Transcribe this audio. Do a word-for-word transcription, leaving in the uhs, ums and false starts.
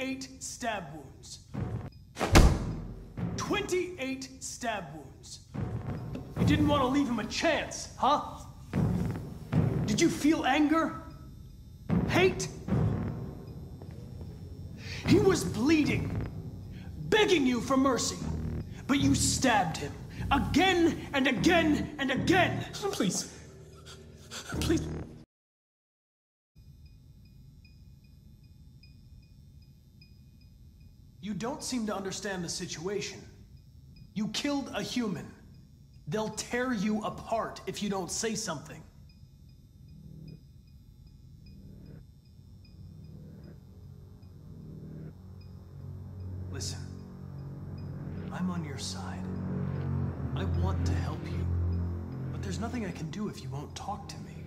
twenty-eight stab wounds. twenty-eight stab wounds. You didn't want to leave him a chance, huh? Did you feel anger? Hate? He was bleeding, begging you for mercy, but you stabbed him again and again and again. Please. Please. You don't seem to understand the situation. You killed a human. They'll tear you apart if you don't say something. Listen, I'm on your side. I want to help you, but there's nothing I can do if you won't talk to me.